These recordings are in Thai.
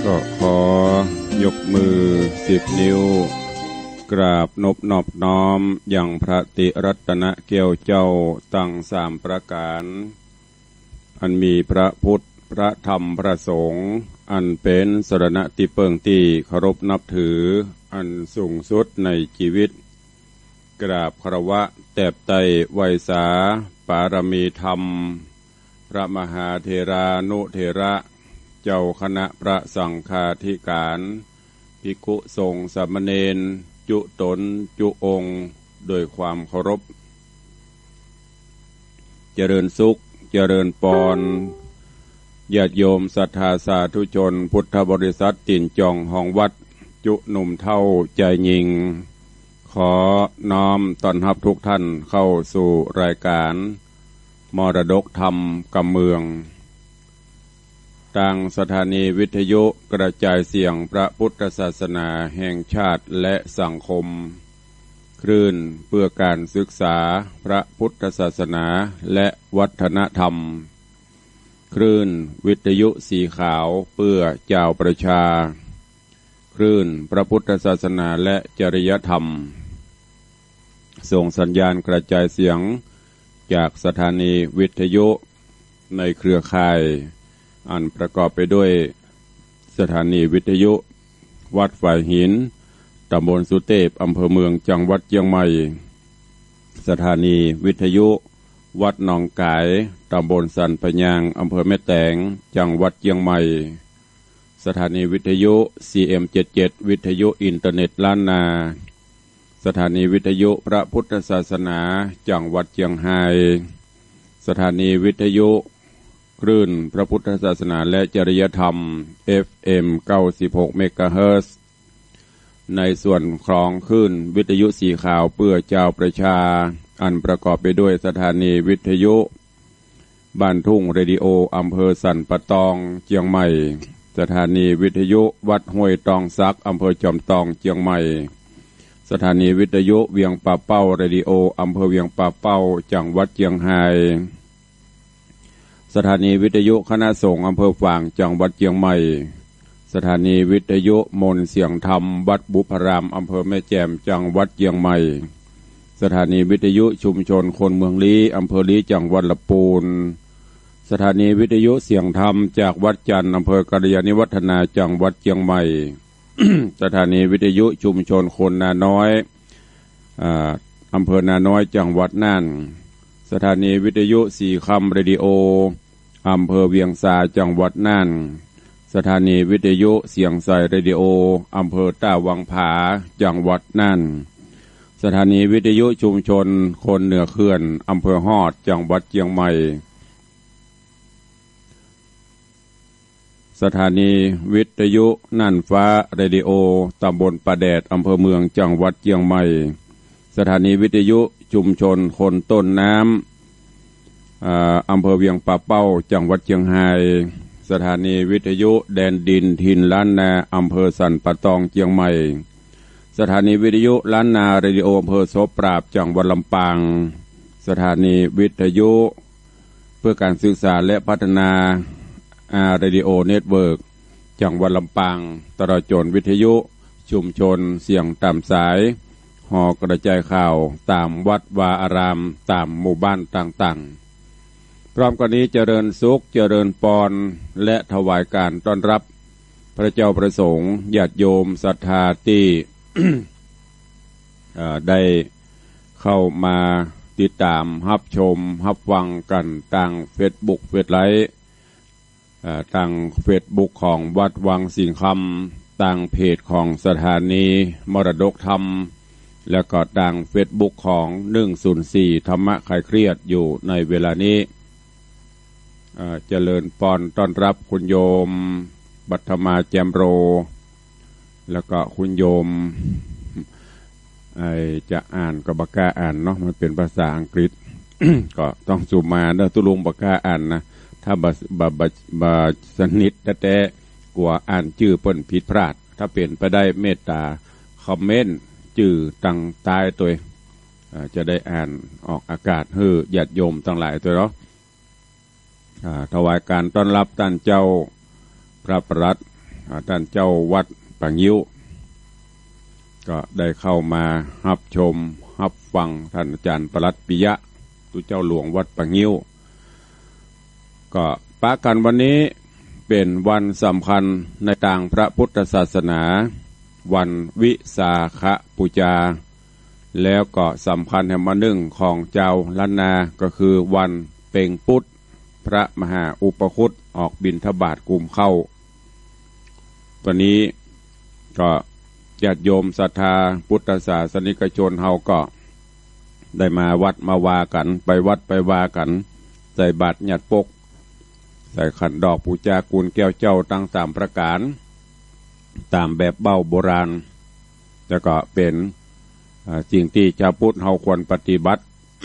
ก็ขอยกมือ10 นิ้วกราบนอบน้อมอย่างพระติรัตนเกี่ยวเจ้าตั้ง3 ประการอันมีพระพุทธพระธรรมพระสงฆ์อันเป็นสรณะที่เปิงที่เคารพนับถืออันสูงสุดในชีวิตกราบคารวะแตบไตไวสาปารมีธรรมพระมหาเถรานุเถระเจ้าคณะพระสังฆาธิการภิกขุสงฆ์สามเณรจุตนจุองค์โดยความเคารพเจริญสุขเจริญปอนญาติโยมศรัทธาสาธุชนพุทธบริษัทติ่นจองห้องวัดจุหนุ่มเท่าใจยิงขอน้อมต้อนรับทุกท่านเข้าสู่รายการมรดกธรรมกำเมืองทางสถานีวิทยุกระจายเสียงพระพุทธศาสนาแห่งชาติและสังคมคลื่นเพื่อการศึกษาพระพุทธศาสนาและวัฒนธรรมคลื่นวิทยุสีขาวเพื่อเจ้าประชาคลื่นพระพุทธศาสนาและจริยธรรมส่งสัญญาณกระจายเสียงจากสถานีวิทยุในเครือข่ายอันประกอบไปด้วยสถานีวิทยุวัดฝ่ายหินตำบลสุเทพอำเภอเมืองจังหวัดเชียงใหม่สถานีวิทยุวัดหนองกายตำบลสันปะยางอำเภอแม่แตงจังหวัดเชียงใหม่สถานีวิทยุ CM77 วิทยุอินเทอร์เน็ตล้านนาสถานีวิทยุพระพุทธศาสนาจังหวัดเชียงรายสถานีวิทยุคลื่นพระพุทธศาสนาและจริยธรรม FM 96 เมกะเฮิรตซ์ในส่วนของคลื่นวิทยุสีขาวเพื่อเจ้าประชาอันประกอบไปด้วยสถานีวิทยุบ้านทุ่งเรดิโออำเภอสันปะตองเชียงใหม่สถานีวิทยุวัดห้วยตองซักอำเภอจอมตองเชียงใหม่สถานีวิทยุเวียงป่าเป้าเรดิโออำเภอเวียงป่าเป้าจังหวัดเชียงรายสถานีวิทยุคณะสงฆ์อำเภอฝางจังหวัดเชียงใหม่สถานีวิทยุมนต์เสียงธรรมวัดบุพรามอำเภอแม่แจ่มจังหวัดเชียงใหม่สถานีวิทยุชุมชนคนเมืองลี้อำเภอลี้จังหวัดลำพูนสถานีวิทยุเสียงธรรมจากวัดจันทร์อำเภอกัลยาณิวัฒนาจังหวัดเชียงใหม่ สถานีวิทยุชุมชนคนนาน้อยอำเภอนาน้อยจังหวัดน่านสถานีวิทยุสีคำเรดิโออำเภอเวียงสาจังหวัดน่านสถานีวิทยุเสียงใสเรดิโออำเภอต้าวังผาจังหวัดน่านสถานีวิทยุชุมชนคนเหนือเขื่อนอำเภอฮอดจังหวัดเชียงใหม่สถานีวิทยุน่านฟ้าเรดิโอตำบลป่าแดดอำเภอเมืองจังหวัดเชียงใหม่สถานีวิทยุชุมชนคนต้นน้ำอำเภอเวียงป่าเป้าจังหวัดเชียงรายสถานีวิทยุแดนดินถิ่นล้านนาอำเภอสันปะตองเชียงใหม่สถานีวิทยุล้านนาเรดิโออำเภอโสปราบจังหวัดลำปางสถานีวิทยุเพื่อการศึกษาและพัฒนาเรดิโอเน็ตเวิร์กจังหวัดลำปางตลอดจนวิทยุชุมชนเสียงตามสายหอกระจายข่าวตามวัดวาอารามตามหมู่บ้านต่างๆพร้อมกันนี้เจริญสุขเจริญปอนและถวายการต้อนรับพระเจ้าประสงค์ญาติโยมศรัทธาที่ ได้เข้ามาติดตามรับชมรับฟังกันทางเฟซบุ๊กเฟซไลฟ์ทางเฟซบุ๊กของวัดวังสิงห์คำทางเพจของสถานีมรดกธรรมแล้วก็ทางเฟซบุ๊กของ104ธรรมะคลายเครียดอยู่ในเวลานี้เจริญปอนต้อนรับคุณโยมบัตมาแจมโรแล้วก็คุณโยมจะอ่านก็บักกล้าอ่านเนาะมันเป็นภาษาอังกฤษ ก็ต้องสูมาเด้อตุลุงบักกล้าอ่านนะถ้าบาสนิทแต่กลัวอ่านชื่อเปิ้นผิดพลาดถ้าเปลี่ยนไปได้เมตตาคอมเมนต์ชื่อตั้งใต้ตัวจะได้อ่านออกอากาศให้ญาติโยมทั้งหลายตัวเนาะถวายการต้อนรับท่านเจ้าพระประหลัดท่านเจ้าวัดปังยิ้วก็ได้เข้ามารับชมรับฟังท่านอาจารย์ปลัดปิยะตุเจ้าหลวงวัดปังยิ้วก็ปะกันวันนี้เป็นวันสำคัญในทางพระพุทธศาสนาวันวิสาขบูชาแล้วก็สำคัญแห่งมาหนึ่งของเจ้าล้านนาก็คือวันเป่งปุตพระมหาอุปคุตออกบิณฑบาตกลุ่มเข้าตัวนี้ก็ญาติโยมศรัทธาพุทธศาสนิกชนเฮาก็ได้มาวัดมาวากันไปวัดไปวากันใส่บาตรหยัดปกใส่ขันดอกปูจากุลแก้วเจ้าตั้งตามประการตามแบบเบ้าโบราณแล้วก็เป็นสิ่งที่ชาวพุทธเฮาควรปฏิบัติ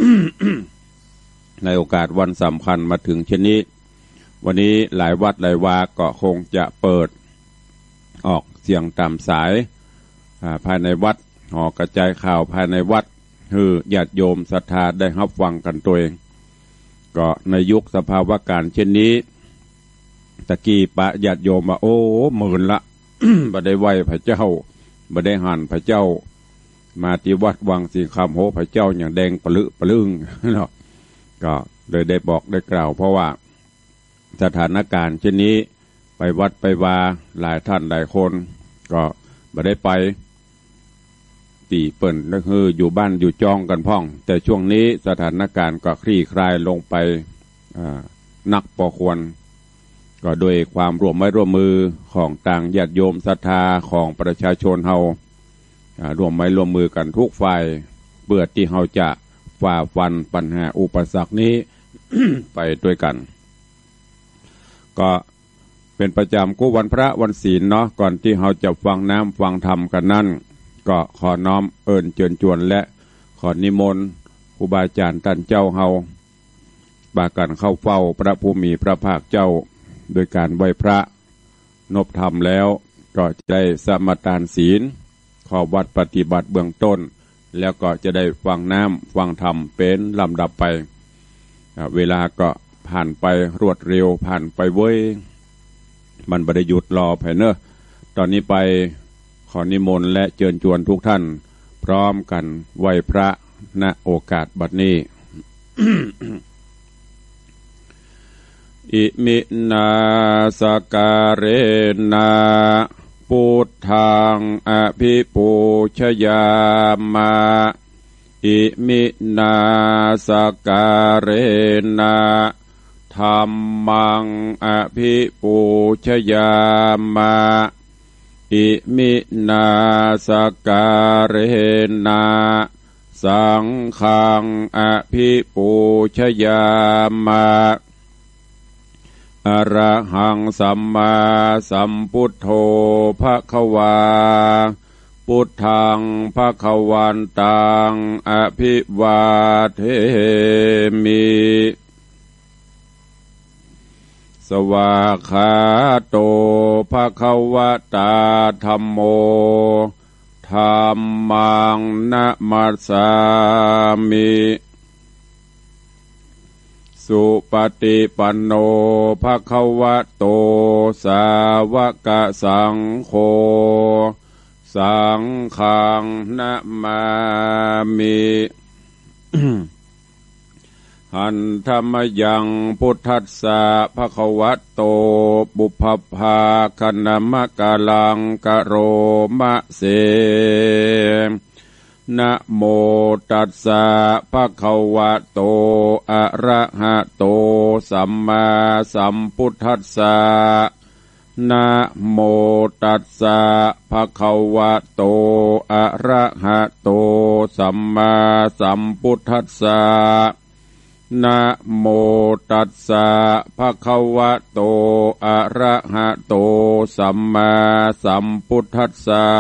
ในโอกาสวันสำคัญมาถึงเช่นนี้วันนี้หลายวัดหลายวาก็คงจะเปิดออกเสียงตามสายภายในวัดห่อกระจายข่าวภายในวัดคือญาติโยมศรัทธาได้รับฟังกันตัวเองก็ในยุคสภาวะการเช่นนี้ตะกี้ปะญาติโยมมาโอ้หมื่นละ บ่ได้ไหวพระเจ้าบ่ได้หันพระเจ้ามาที่วัดวังสีคำโหพระเจ้าอย่างแดงปลึปลึงเนาะก็เลยได้บอกได้กล่าวเพราะว่าสถานการณ์เช่นนี้ไปวัดไปวาหลายท่านหลายคนก็บ่ได้ไปตีเปิ่นก็คืออยู่บ้านอยู่จองกันพ่องแต่ช่วงนี้สถานการณ์ก็คลี่คลายลงไปนักพอควรก็โดยความร่วมไม้ร่วมมือของต่างญาติโยมศรัทธาของประชาชนเฮาร่วมไม้ร่วมมือกันทุกฝ่ายเพื่อที่เฮาจะฝ่าฟันปัญหาอุปสรรคนี้ ไปด้วยกันก็เป็นประจำกู้วันพระวันศีลเนาะก่อนที่เฮาจะฟังน้ำฟังธรรมกันนั่นก็ขอน้อมเอิญเชิญชวนและขอนิมนต์ครูบาอาจารย์ท่านเจ้าเฮาบากันเข้าเฝ้าพระผู้มีพระภาคเจ้าโดยการไหว้พระนบธรรมแล้วก็จะได้สมาทานศีลขอวัดปฏิบัติเบื้องต้นแล้วก็จะได้ฟังน้ำฟังธรรมเป็นลำดับไปเวลาก็ผ่านไปรวดเร็วผ่านไปเว้ยมันบ่ได้หยุดรอภายเนอะตอนนี้ไปขอนิมนต์และเชิญชวนทุกท่านพร้อมกันไหว้พระณโอกาสบัดนี้ อิมินาสการเรนะพุทธังอภิปูชยามาอิมินาสการเรนะธัมมังอภิปูชยามาอิมินาสการเรนะสังฆังอภิปูชยามาอรหังสัมมาสัมพุทโธภควาพุทธังภควันตังอภิวาเทมิสวากขาโตภควตาธัมโมธัมมังนะมัสสามิสุปฏิปันโนภควโตสาวกสังโฆสังฆังนะมามิ หันธรรมยังพุทธัสสะภควโตบุพพาคณมกาลังกโรมะเสนะโมตัสสะภะคะวะโตอะระหะโตสัมมาสัมพุทธัสสะนะโมตัสสะภะคะวะโตอะระหะโตสัมมาสัมพุทธัสสะนะโมตัสสะภะคะวะโตอะระหะโตสัมมาสัมพุทธัสสะ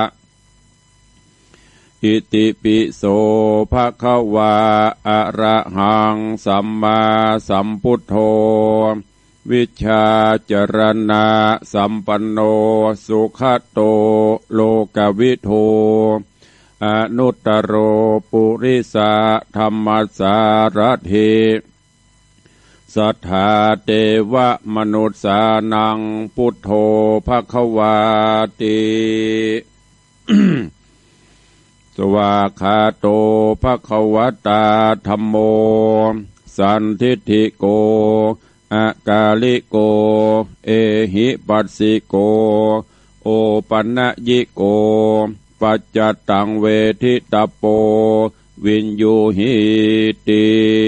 อิติปิโสภะคะวะอะระหังสัมมาสัมพุทโธวิชชาจรณะสัมปันโนสุขโตโลกวิโทอนุตตโรปุริสธรรมสารถิสัทธาเทวมนุษย์สานังพุทโธภควาติ สวากขาโตภควตาธัมโมสันทิฏฐิโกอากาลิโกเอหิปัสสิโกโอปันญิโกปัจจตังเวทิตาโปวินยูหิติ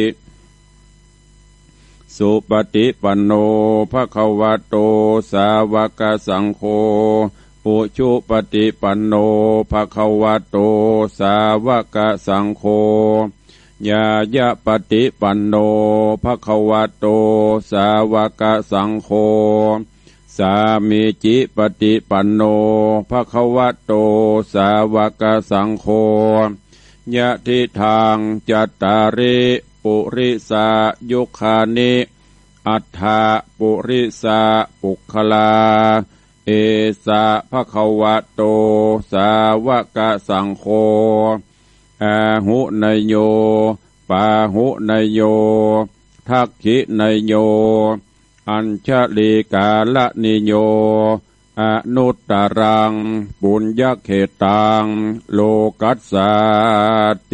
สุปฏิปันโนภควโตสาวกสังโฆอุชุปฏิปันโนภควโตสาวกสังโฆญายะปฏิปันโนภควโตสาวกสังโฆสามีจิปฏิปันโนภควโตสาวกสังโฆยะทิทางจัตตาริปุริสายุคานิอัฏฐาปุริสาปุคลาเอสะภควโตสาวกสังโฆอาหุนยโยปาหุนยโยทักขินยโยอัญชลีกาลนิโยอนุตตรังปุญญเขตังโลกัสสาติ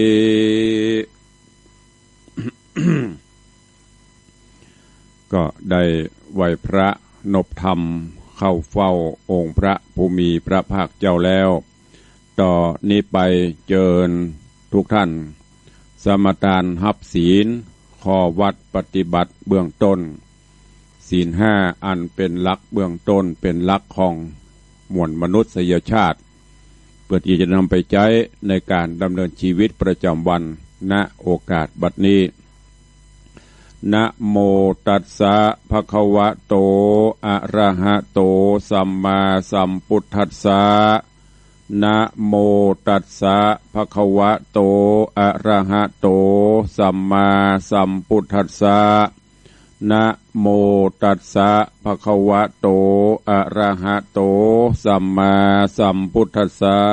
ก็ได้ไหวพระนบธรรมเข้าเฝ้าองค์พระผู้มีพระภาคเจ้าแล้วต่อนี้ไปเจิญทุกท่านสมทานหับศีลข้อวัดปฏิบัติเบื้องต้นศีลห้าอันเป็นหลักเบื้องต้นเป็นหลักของมวลมนุษยชาติเพื่อที่จะนำไปใช้ในการดำเนินชีวิตประจำวันณโอกาสบัดนี้นะโมตัสสะภะคะวะโตอะระหะโตสัมมาสัมพุทธัสสะนะโมตัสสะภะคะวะโตอะระหะโตสัมมาสัมพุทธัสสะนะโมตัสสะภะคะวะโตอะระหะโตสัมมาสัมพุทธัสสะ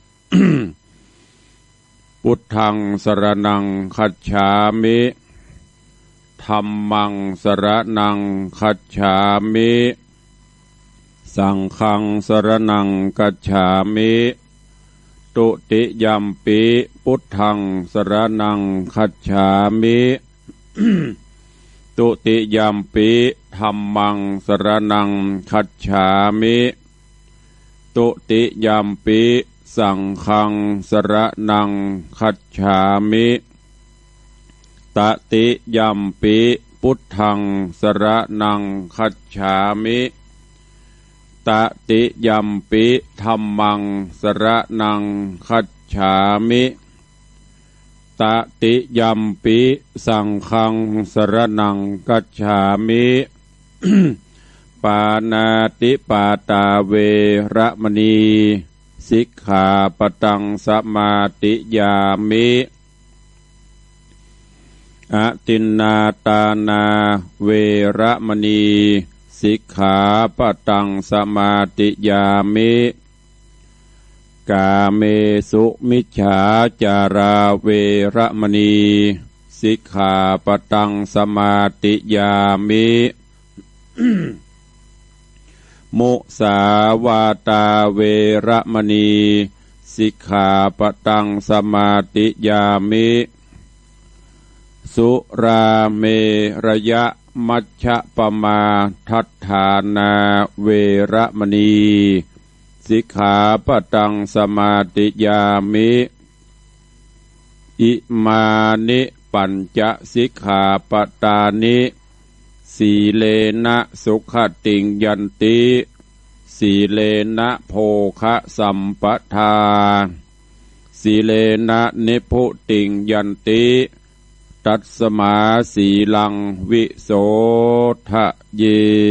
พุทธังสรณังคัจฉามิธัมมังสรณังคัจฉามิสังฆังสรณังคัจฉามิตุติยัมปิพุทธังสรณังคัจฉามิ ตุติยัมปิธัมมังสรณังคัจฉามิตุติยัมปิสังฆังสรณังคัจฉามิตติยัมปิพุทธังสรณังคัจฉามิตติยัมปิธัมมังสรณังคัจฉามิตติยัมปิสังฆังสรณังคัจฉามิ ปานาติปาตาเวระมณีสิกขาปตังสมาติยามิอตินนาตานาเวระมณีสิกขาปตังสมาติยามิกาเมสุมิจฉาจาราเวระมณีสิกขาปตังสมาติยามิ มุสาวาตาเวระมณีสิกขาปตังสมาติยามิสุราเมระยะมัชฌะปมาทัฏฐานาเวระมณีสิกขาปตังสมาติยามิอิมานิปัญจสิกขาปตานิสีเลนะสุขติงยันติสีเลนะโภคะสัมปทาสีเลนะนิพุติงยันติตัสสมาสีลังวิโสทะเย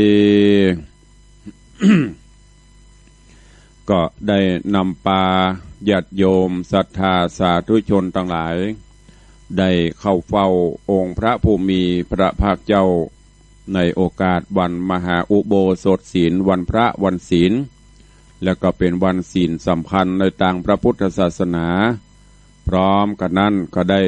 ก็ได้นำปาญาติโยมศรัทธาสาธุชนทั้งหลายได้เข้าเฝ้าองค์พระผู้มีพระภาคเจ้าในโอกาสวันมหาอุโบสถศีลวันพระวันศีลแล้วก็เป็นวันศีลสำคัญในทางพระพุทธศาสนาพร้อมกันนั้นก็ได้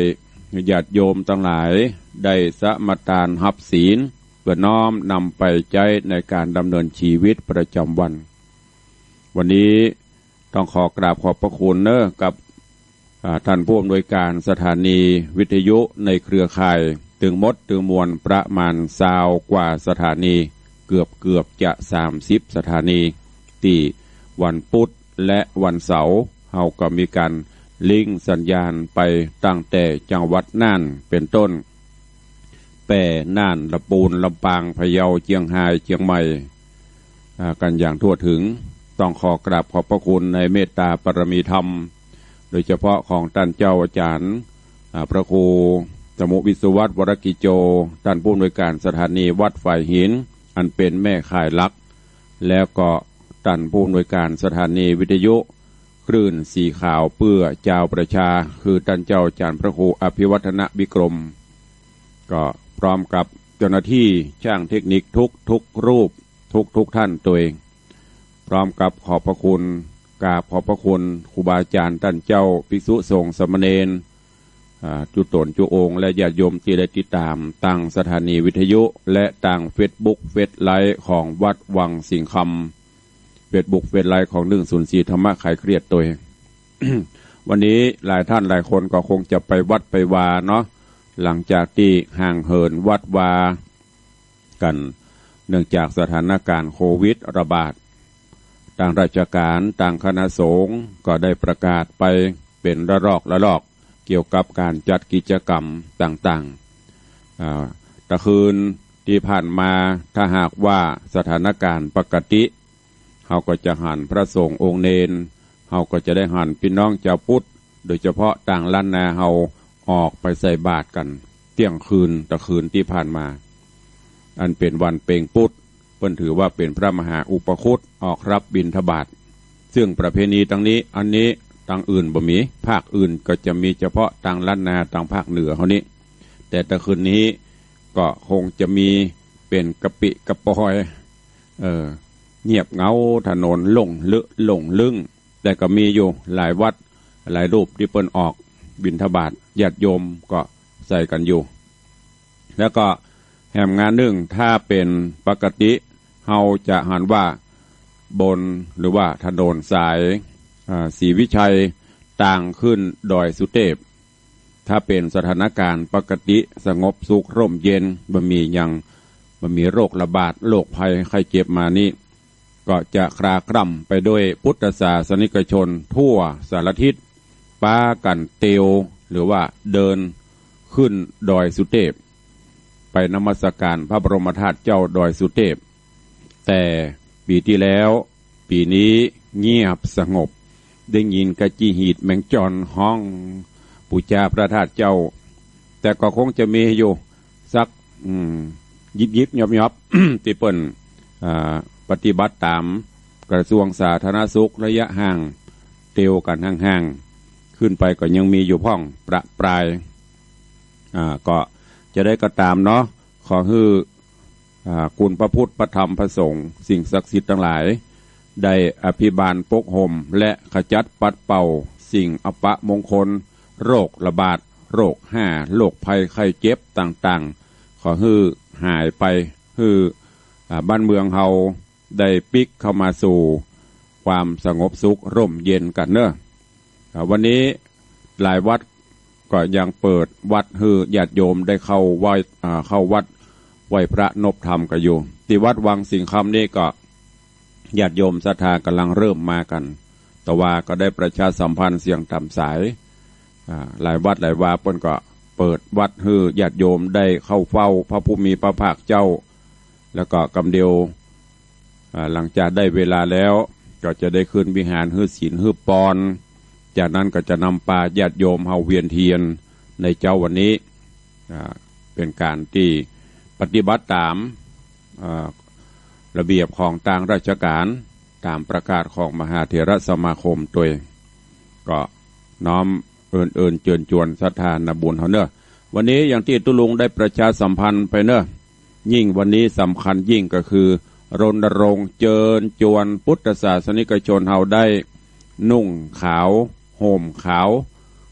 ญาติโยมทั้งหลายได้สมทานรับศีลเพื่อน้อมนำไปใช้ในการดำเนินชีวิตประจำวันวันนี้ต้องขอกราบขอบพระคุณกับท่านผู้อำนวยการสถานีวิทยุในเครือข่ายถึงมวลประมาณ20 กว่าสถานีเกือบจะ30 สถานีที่วันพุธและวันเสาร์เฮาก็มีการลิงก์สัญญาณไปตั้งแต่จังหวัดน่านเป็นต้นแป่น่านลำพูนลำปางพะเยาเชียงรายเชียงใหม่กันอย่างทั่วถึงต้องขอกราบขอบพระคุณในเมตตาปรมีธรรมโดยเฉพาะของท่านเจ้าอาจารย์พระครูสมุวิศวัตรวรกิโจท่านผู้อำนวยการสถานีวัดฝ่ายหินอันเป็นแม่ข่ายหลักแล้วก็ท่านผู้อำนวยการสถานีวิทยุคลื่นสีขาวเพื่อเจ้าประชาคือท่านเจ้าอาจารย์พระครูอภิวัฒนวิกรมก็พร้อมกับเจ้าหน้าที่ช่างเทคนิคทุกรูปทุกท่านตัวเองพร้อมกับขอบพระคุณกราบขอบพระคุณครูบาอาจารย์ท่านเจ้าภิกษุสงฆ์สามเณรจุตนจุองค์และญาติโยมที่ได้ติดตามตั้งสถานีวิทยุและตั้งเฟซบุ๊กเฟซไลฟ์ของวัดวังสิงห์คำเฟซบุ๊กเฟซไลฟ์ของ104ธรรมะคลายเครียดตัวเอง วันนี้หลายท่านหลายคนก็คงจะไปวัดไปวาเนาะหลังจากที่ห่างเหินวัดวากันเนื่องจากสถานการณ์โควิดระบาดทางราชการทางคณะสงฆ์ก็ได้ประกาศไปเป็นระลอกเกี่ยวกับการจัดกิจกรรมต่างๆตะคืนที่ผ่านมาถ้าหากว่าสถานการณ์ปกติเขาก็จะหันพระสงฆ์องค์เนนเขาก็จะได้หันพี่น้องชาวพุทธโดยเฉพาะต่างล้านนาเขาออกไปใส่บาตรกันเที่ยงคืนตะคืนที่ผ่านมาอันเป็นวันเปงพุทธเพิ่นถือว่าเป็นพระมหาอุปคุตออกรับบิณฑบาตซึ่งประเพณีตรงนี้อันนี้ทางอื่นบ่มีภาคอื่นก็จะมีเฉพาะทางล้านนาทางภาคเหนือเขานี้แต่ตะคืนนี้ก็คงจะมีเป็นกะปิกระปอยเงียบเงาถนนหลงลึ่งแต่ก็มีอยู่หลายวัดหลายรูปที่เปิ้นออกบิณฑบาตญาติโยมก็ใส่กันอยู่แล้วก็แห่งงานหนึ่งถ้าเป็นปกติเฮาจะหันว่าบนหรือว่าถนนสายศรีวิชัยต่างขึ้นดอยสุเทพถ้าเป็นสถานการณ์ปกติสงบสุขร่มเย็นบ่มีโรคระบาดโรคภัยไข้เจ็บมานี่ก็จะคลากร่ำไปด้วยพุทธศาสนิกชนทั่วสารทิศป้ากันเตียวหรือว่าเดินขึ้นดอยสุเทพไปนมัสการพระบรมธาตุเจ้าดอยสุเทพแต่ปีที่แล้วปีนี้เงียบสงบได้ยินกะจีหีดแมงจอนห้องปูชาพระธาตุเจ้าแต่ก็คงจะมีอยู่สักยิบยอบ ที่เปิ้นปฏิบัติตามกระทรวงสาธารณสุขระยะห่างเตียวกันห่างๆขึ้นไปก็ยังมีอยู่พ่องประปรายก็จะได้ก็ตามเนาะขอให้คุณพระพุทธพระธรรมพระสงฆ์สิ่งศักดิ์สิทธิ์ทั้งหลายได้อภิบาลปกห่มและขจัดปัดเป่าสิ่งอัปมงคลโรคระบาดโรคโรคภัยไข้เจ็บต่างๆขอให้หายไปให้บ้านเมืองเฮาได้ปิกเข้ามาสู่ความสงบสุขร่มเย็นกันเนอะวันนี้หลายวัดก็ยังเปิดวัดให้ญาติโยมได้เข้าวัดไหว้พระนบธรรมกันอยู่ที่วัดวังสิงห์คำนี่ก็ญาติโยมศรัทธากำลังเริ่มมากันแต่ว่าก็ได้ประชาสัมพันธ์เสียงตามสายหลายวัดหลายวาเปิ้นก็เปิดวัดให้ญาติโยมได้เข้าเฝ้าพระผู้มีพระภาคเจ้าแล้วก็กำเดียวหลังจากได้เวลาแล้วก็จะได้ขึ้นวิหารให้ศีลให้ปอนจากนั้นก็จะนำปาญาติโยมเฮาเวียนเทียนในเจ้าวันนี้เป็นการที่ปฏิบัติตามระเบียบของทางราชการตามประกาศของมหาเถรสมาคมตัวก็น้อมเอิญเชิญชวนศรัทธาณบุญเฮาเนอะวันนี้อย่างที่ตุลุงได้ประชาสัมพันธ์ไปเนอะยิ่งวันนี้สำคัญยิ่งก็คือรณรงค์เชิญชวนพุทธศาสนิกชนเฮาได้นุ่งขาวห่มขาว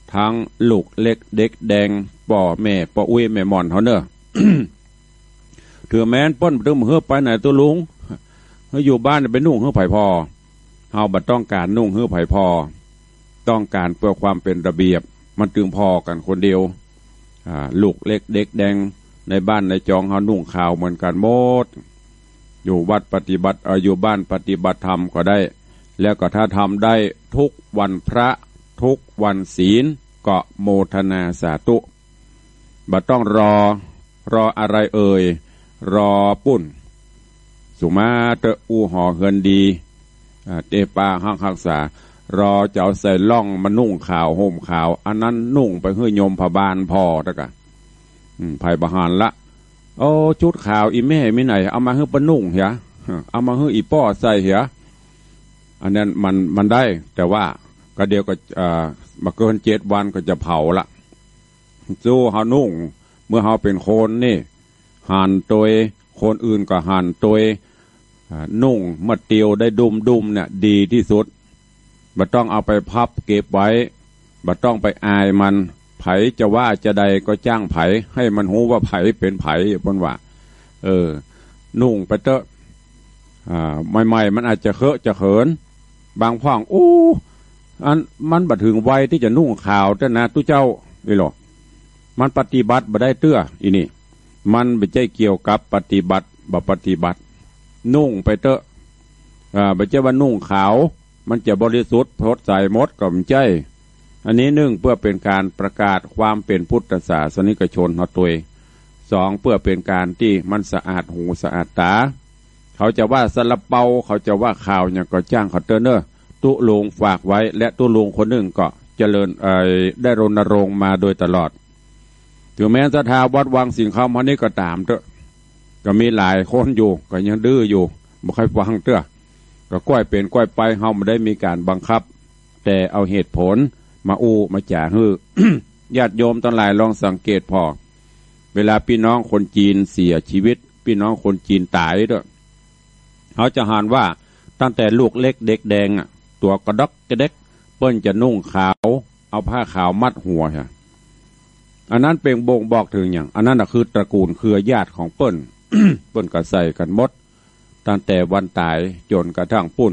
ทั้งลูกเล็กเด็กแดงป่อแม่ป่ออุ้ยแม่หมอนเขาเนอะ ถือแม้นป้นตึมเฮือไปไหนตัวลุงเฮืออยู่บ้านไปนุ่งเฮือไผ่พอเฮาบัดต้องการนุ่งเฮือไผ่พอต้องการเพื่อความเป็นระเบียบมันตึงพอกันคนเดียวลูกเล็กเด็กแดงในบ้านในจองเฮานุ่งขาวเหมือนกันหมดอยู่วัดปฏิบัติอยู่บ้านปฏิบัติธรรมก็ได้แล้วก็ถ้าทำได้ทุกวันพระทุกวันศีลก็โมทนาสาธุบัดต้องรออะไรเอ่ยรอปุ่นสุมาเตออูห่อเฮือนดีเตปาหักหักษารอเจ้าใส่ล่องมานุ่งขาวห่มขาวอันนั้นนุ่งไปเฮือยมพบาลพอตะกะไผ่บหารละโอ้ชุดขาวอีแม่ไม่ไหนเอามาเฮือปนุ่งเหรอเอามาเฮืออีป้อใส่เหรออันนั้นมันได้แต่ว่าก็เดียวก็มาเกิน7 วันก็จะเผาละสู้เฮานุ่งเมื่อเฮาเป็นคนนี่หันตัวคนอื่นก็หันตัวนุ่งมาเตียวได้ดุมเนี่ยดีที่สุดบ่ต้องเอาไปพับเก็บไว้บ่ต้องไปอายมันไผจะว่าจะใดก็จ้างไผให้มันรู้ว่าไผเป็นไผเพิ่นว่านุ่งไปเตอะใหม่ๆมันอาจจะเคอะจะเขินบางพ่องอันมันบ่ถึงวัยที่จะนุ่งขาวแต่นะตู้เจ้านี่หรอมันปฏิบัติบ่ได้เตื้ออีนี่มันไม่ใช่เกี่ยวกับปฏิบัติบ่ปฏิบัตินุ่งไปเตอะไม่ใช่ว่านุ่งขาวมันจะบริสุทธิ์พดใส่มดก็ไม่ใช่อันนี้1เพื่อเป็นการประกาศความเป็นพุทธศาสนิกชนของตัวเอง2เพื่อเป็นการที่มันสะอาดหูสะอาดตาเขาจะว่าซาลาเปาเขาจะว่าข่าวอย่างก็จ้างเขาเตอร์เนอร์ตุลุงฝากไว้และตุลุงคนหนึ่งก็เจริญได้รณรงค์มาโดยตลอดถึงแม้ศรัทธาวัดวังสิงห์คำวันนี้ก็ตามเถอะก็มีหลายคนอยู่ก็ยังดื้ออยู่บ่ค่อยฟังเถอะก็ก้อยเป็นก้อยไปเฮาไม่ได้มีการบังคับแต่เอาเหตุผลมามาจ่าฮือ ญาติโยมทั้งหลายลองสังเกตพอเวลาพี่น้องคนจีนเสียชีวิตพี่น้องคนจีนตายด้วยเขาจะหานว่าตั้งแต่ลูกเล็กเด็กแดงตัวกระดกกระเด็กเปิ้นจะนุ่งขาวเอาผ้าขาวมัดหัวใช่อันนั้นเป็นบ่งบอกถึงอย่างอันนั้นคือตระกูลเครือญาติของเปิ้น เปิ้นก็ใส่กันหมดตั้งแต่วันตายจนกระทั่งปุ่น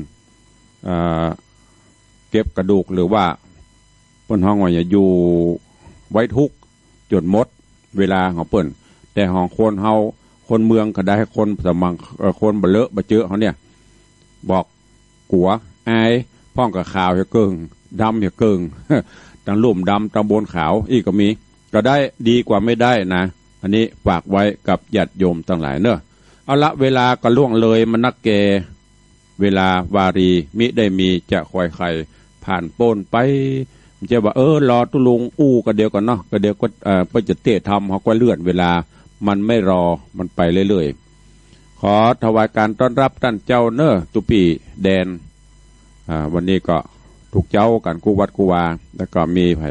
เก็บกระดูกหรือว่าเปิ้นห้องว่าอย่าอยู่ไว้ทุกจนหมดเวลาของเปิ้นแต่ของคนเฮาคนเมืองก็ได้คนสมังคนบ่เลอะบ่เจอเขาเนี่ยบอกกัวอายพ่องกับขาวอย่าเกิงดำอย่าเกิง ตั้งลุ่มดำตำบลขาวอีกก็มีก็ได้ดีกว่าไม่ได้นะอันนี้ฝากไว้กับญาติโยมทั้งหลายเนอะเอาละเวลาก็ล่วงเลยมันนักเกเวลาวารีมิได้มีจะคอยใครผ่านโป้นไปมันจะว่ารอตุลุงก็เดียวกันเนาะก็เดียวก็เพื่อจะเตะทำเขาก็เลื่อนเวลามันไม่รอมันไปเรื่อยๆขอถวายการต้อนรับท่านเจ้าเนอะตุปีแดนวันนี้ก็ทุกเจ้ากันกู้วัดกู้วาแล้วก็มีไผ่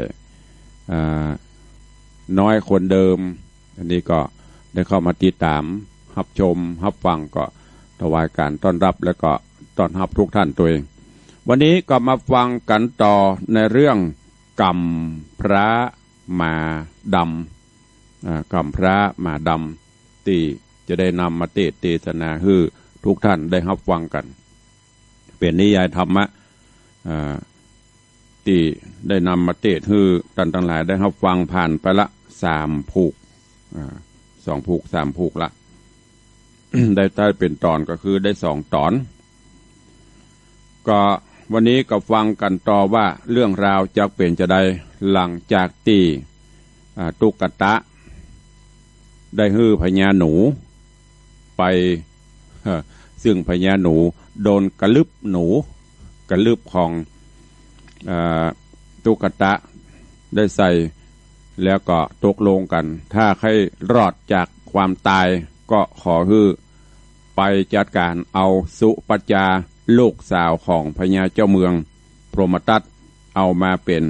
น้อยคนเดิมอันนี้ก็ได้เข้ามาติดตามรับชมรับฟังก็ถวายการต้อนรับแล้วก็ต้อนรับทุกท่านตัวเองวันนี้ก็มาฟังกันต่อในเรื่องกรรมพระมาดำกรรมพระมาดำที่จะได้นำมาเทศนาให้ทุกท่านได้รับฟังกันเป็นนิยายธรรมะที่ได้นำมาเทศให้ท่านทั้งหลายได้รับฟังผ่านไปละ3 ผูก2 ผูก3 ผูกละ ได้เป็นตอนก็คือได้2 ตอนก็วันนี้ก็ฟังกันต่อว่าเรื่องราวจะเป็นจะได้หลังจากที่ตุกตะได้ฮื้อพญาหนูไปซึ่งพญาหนูโดนกระลึบหนูกระลึบของตุกตะได้ใส่แล้วก็ตกลงกันถ้าใครรอดจากความตายก็ขอฮื้อไปจัดการเอาสุปัจจาลูกสาวของพญาเจ้าเมืองพรหมทัตเอามาเป็น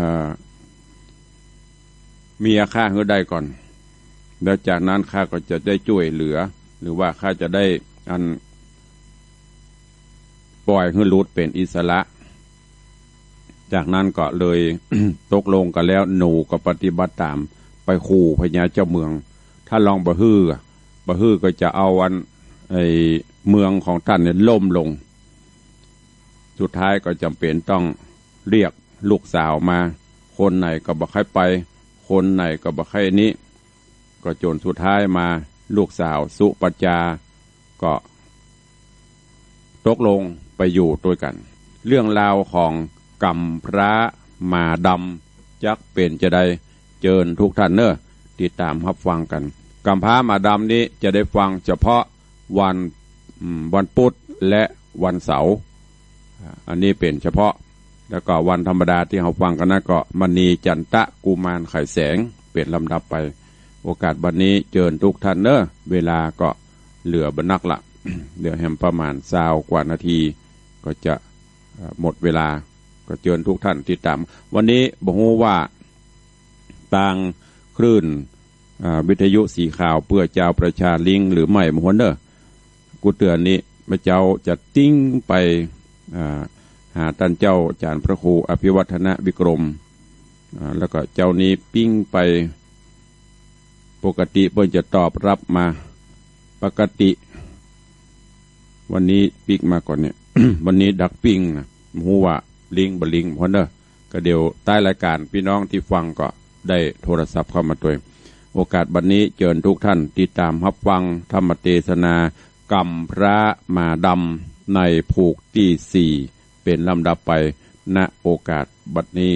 เมียข้าให้ได้ก่อนแล้วจากนั้นข้าก็จะได้ช่วยเหลือหรือว่าข้าจะได้ปล่อยให้หลุดเป็นอิสระจากนั้นก็เลย ตกลงกันแล้วหนูก็ปฏิบัติตามไปขู่พญาเจ้าเมืองถ้าลองบะฮื้อก็จะเอาวันไอเมืองของท่านเนี่ยล่มลงสุดท้ายก็จำเป็นต้องเรียกลูกสาวมาคนไหนก็บอกให้ไปคนไหนก็บอกให้นี้ก็จนสุดท้ายมาลูกสาวสุปัจจาก็ตกลงไปอยู่ด้วยกันเรื่องราวของกรรมพระหมาดำจักเป็นจะได้เจิญทุกท่านเนอะติดตามรับฟังกันกรรมพระหมาดำนี้จะได้ฟังเฉพาะวันพุธและวันเสาร์อันนี้เป็นเฉพาะแล้วก็วันธรรมดาที่เราฟังกันนะก็มณีจันทะกุมารไข่แสงเป็นลำดับไปโอกาสบัดนี้เจิญทุกท่านเนอะเวลาก็เหลือบนักละ เหลือแฮมประมาณ20 กว่านาทีก็จะหมดเวลาก็เชิญทุกท่านติดตามวันนี้บอกว่าต่างคลื่นวิทยุสีข่าวเพื่อเจ้าประชาลิงหรือไม่มหัวเนอกูเตือนนี้พระเจ้าจะติ้งไปหาท่านเจ้าอาจารย์พระครูอภิวัฒนวิกรมแล้วก็เจ้านี้ปิ้งไปปกติเพิ่นจะตอบรับมาปกติวันนี้ปิ้งมาก่อนเนี่ย วันนี้ดักปิ้งนะหูว่าลิงบลิงเพราะเนอะก็เดี๋ยวใต้รายการพี่น้องที่ฟังก็ได้โทรศัพท์เข้ามาด้วยโอกาสบัดนี้เชิญทุกท่านติดตามรับฟังธรรมเทศนากรรมพระมาดำในผูกที่4เป็นลำดับไปณโอกาสบัดนี้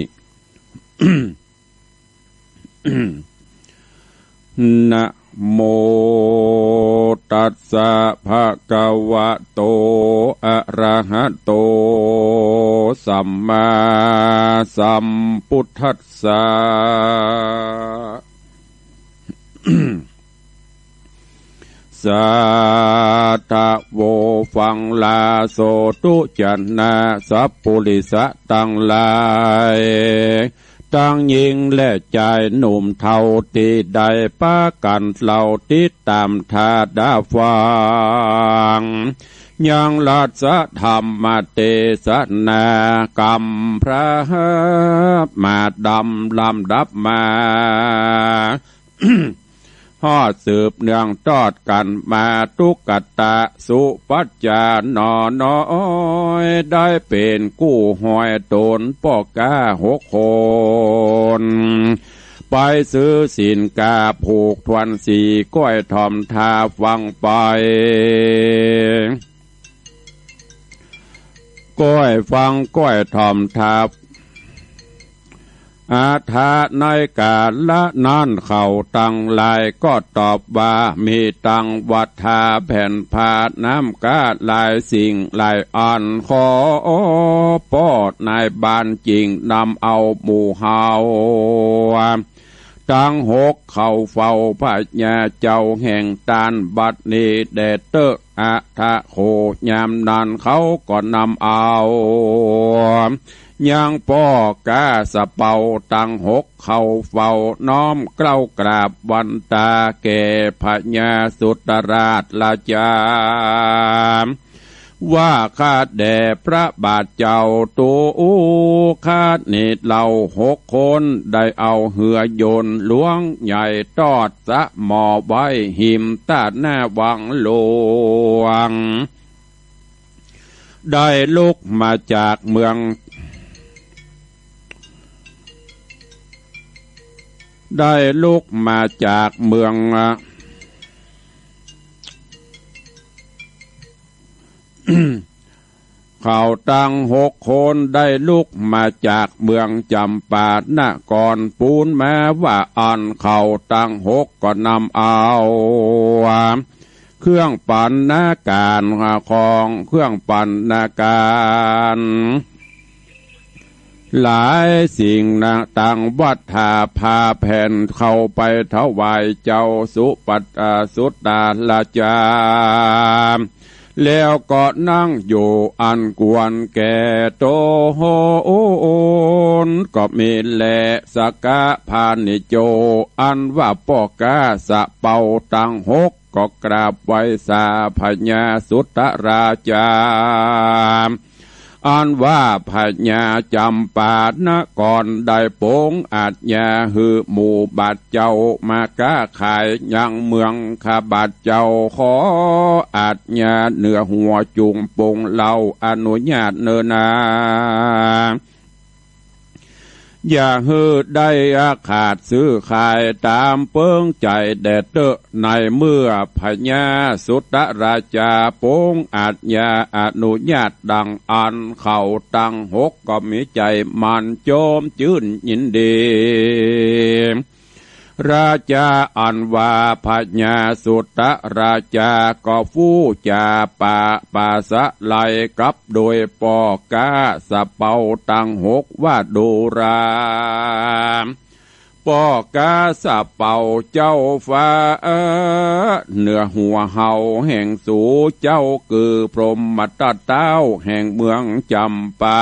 นะโมตัสสะภะคะวะโตอะระหะโตสัมมาสัมพุทธัสสะ สาธะโวฟังลาโสตุจันนาสัพปุริสะตังหลายตั้งหญิงและชายหนุ่มเท่าที่ได้ปะกันเหล่าติดตามทาดาฟังยังลัดสะธรรมเทศนากรรมพระมาดำลำดับมา ฮอดสืบเนื่องทอดกันมาทุกกัตตะสุปัจจานอน้อยได้เป็นกู้หอยตนปอกา6 คนไปซื้อสินกาผูกทวน4ก้อยทอมทาฟังไปก้อยฟังก้อยทอมทาอาทาในกาละนั้นเขาตั้งลายก็ตอบว่ามีตังวัฏฐาแผ่นพาน้ำกาลายสิ่งลายอ่อนขอปอดนายบานจริงนำเอาหมู่เฮาตั้ง6เข้าเฝ้าพระญาเจ้าแห่งตานบัดนี้เดชเตออาทะโคยามนั้นเขาก็นำเอายังพ่อกาสะเป่าตั้ง6เข้าเฝ้าน้อมเกล้ากราบวันตาแก่พระญาสุตราชราชาว่าข้าแด่พระบาทเจ้าตัวข้าเนตเหล่า6 คนได้เอาเหือยนต์หลวงใหญ่ตอดสะหมอไว้หิมตาหน้าวังหลวงได้ลุกมาจากเมืองได้ลุกมาจากเมืองเขาตั้ง6 คนได้ลุกมาจากเมืองจำปานครปูนแม้ว่าอ่อนเขาตั้ง6ก็นำเอาเครื่องปั่นนาการของเครื่องปั่นนาการหลายสิ่งนะต่างวัดถาพาแผ่นเข้าไปถวายเจ้าสุปัตสุตตาลาจาแล้วก็นั่งอยู่อันกวนแก่โตโหนก็มีแลสกะพานิโจอันว่าปอกาสะเป่าตั้ง6ก็กราบไว้สาพญาสุตตราจาอันว่าพญาจำปานกรได้โปงอาจยาหือหมู่บาดเจ้ามากะขายยังเมืองข้าบาดเจ้าขออาจยาเหนือหัวจุงปงเล่าอนุญาตเนนาอย่าฮือได้อาขาดซื้อขายตามเปิงใจแดดเตอในเมื่อพญาสุตราชาโปงอาจยาอนุญาตดังอันเข้าตั้งหกก็มีใจมันโจมจื่นยินดีราชาอันว่าพญาสุตราชาก็ฟู้จาปาสะไลกับโดยปอกาสะเปาตั้งหกว่าดูราปอกาสะเปาเจ้าฟ้าเหนือหัวเฮาแห่งสูเจ้าคือพรหมตัดเต้าแห่งเมืองจำปา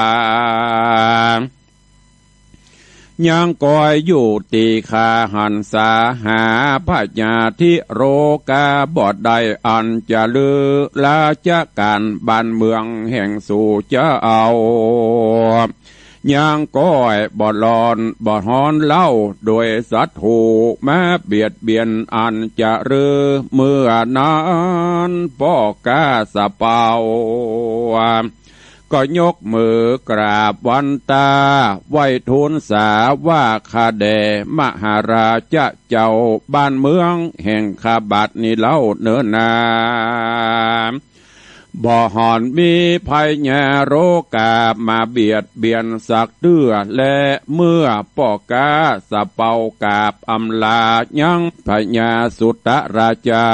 ยังก่อยอยู่ตีคาหันสาหาพญาธิโรกาบอดใดอันจะลือลาชการบ้านเมืองแห่งสู่จะเอายังก้อยบอดลอนบอดฮอนเล่าโดยสัตว์หูแม้เบียดเบียนอันจะรือเมื่อนานป้อกาสะเปาก็ยกมือกราบวันตาไหวทูลสาว่าข้าแด่มหาราชเจ้าบ้านเมืองแห่งข้าบัดนี้เล่าเนิ่นนานบ่หอนมีภัยแง่โรกามาเบียดเบียนสักเตื้อและเมื่อป้อกาสะเปากาบอำลายังพญาสุตราชา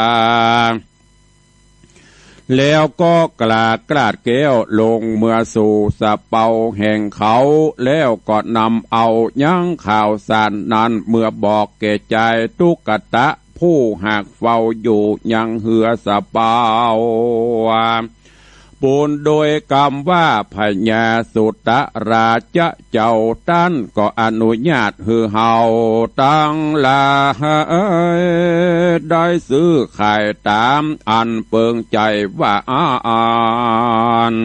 แล้วก็กราดแก้วลงเมื่อสู่สะเปาแห่งเขาแล้วก็นำเอายังข่าวสารนั้นเมื่อบอกแก่ใจตุกตะผู้หากเฝ้าอยู่ยังเหือสะเปาปูนโดยกรรมว่าพญาสุตราชเจ้าท่านก็อนุญาตฮือเฮาตั้งลาได้ซื้อขายตามอันเปิงใจว่าอ่าน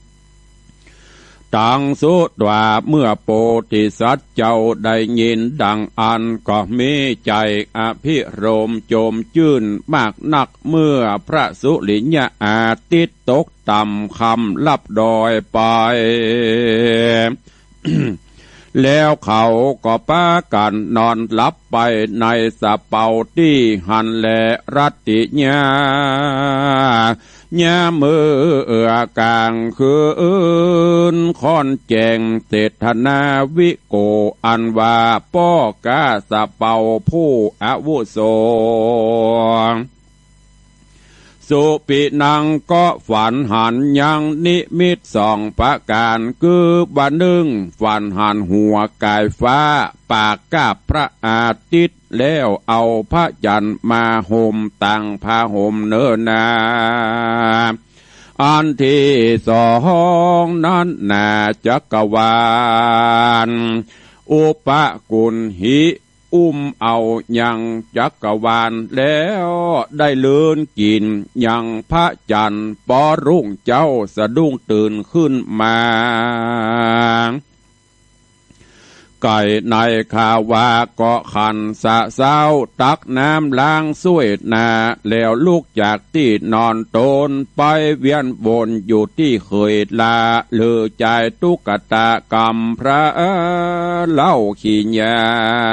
ตั้งสุดว่าเมื่อโพธิสัตว์เจ้าได้ยินดังอันก็มีใจอภิรมโจมจื่นมากนักเมื่อพระสุริยะอาทิตย์ตกต่ำคำลับดอยไป แล้วเขาก็พากันนอนหลับไปในสะเปาที่หันและรัตติญามืออกลางคือค่อนแจงเศรษฐนาวิโกอันว่าป้อกาสะเปาผู้อาวุโสสุปินังก็ฝันหันยังนิมิตสองประการคือบันหนึ่งฝันหันหัวกายฟ้าปากกาบพระอาทิตย์แล้วเอาพระจันทร์มาห่มตั้งผ้าห่มเนื้อนาอันที่สองนั้นนาจักรวาลอุปกุลหิเอายังจักรวาลแล้วได้เลื่อนกินยังพระจันทร์ปอรุ่งเจ้าสะดุ้งตื่นขึ้นมาไก่ในขาวาก็ขันสะเศร้าตักน้ำล้างส้วยนาแล้วลุกจากที่นอนโตนไปเวียนวนอยู่ที่เคยลาเลือใจตุกตากรรมพระเล่าขี้ยา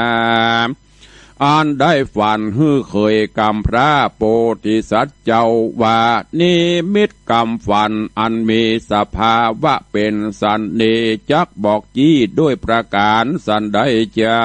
อันได้ฝันฮือเคยกรรมพระโพธิสัตว์เจ้าว่านิมิตกรรมฝันอันมีสภาวะเป็นสันนิจักบอกจี้ด้วยประการสันใดจา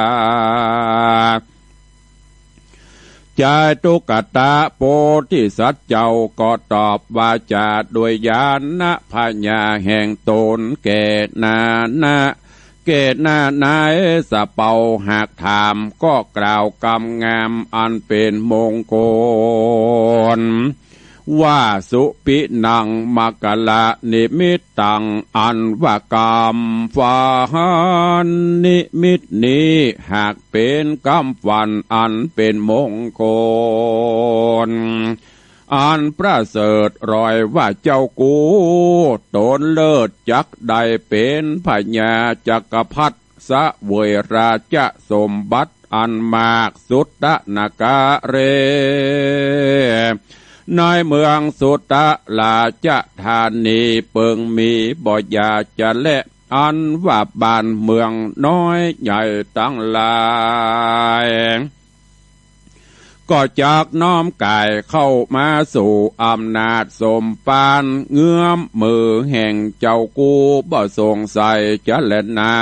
จาตุกตะโพธิสัตว์เจ้าก็ตอบว่าจาโดยญาณพญาแห่งตนแก่นาเกตหน้านายสะเปาหากถามก็กล่าวกำงามอันเป็นมงคลว่าสุปินังมกละนิมิตตังอันว่ากรรมฝันนิมิตนี้หากเป็นกรรมฝันอันเป็นมงคลอันประเสริฐรอยว่าเจ้ากูตนเลิศจักได้เป็นพญาจักรพรรดิสะเวยราชสมบัติอันมากสุตตนากาเรในเมืองสุตตลาชธานีเปิงมีบ่อยาจะและอันว่าบ้านเมืองน้อยใหญ่ตั้งหลายก็จากน้อมกายเข้ามาสู่อำนาจสมปานเงื้อมมือแห่งเจ้ากูบ่สงสัยจะเล่นนา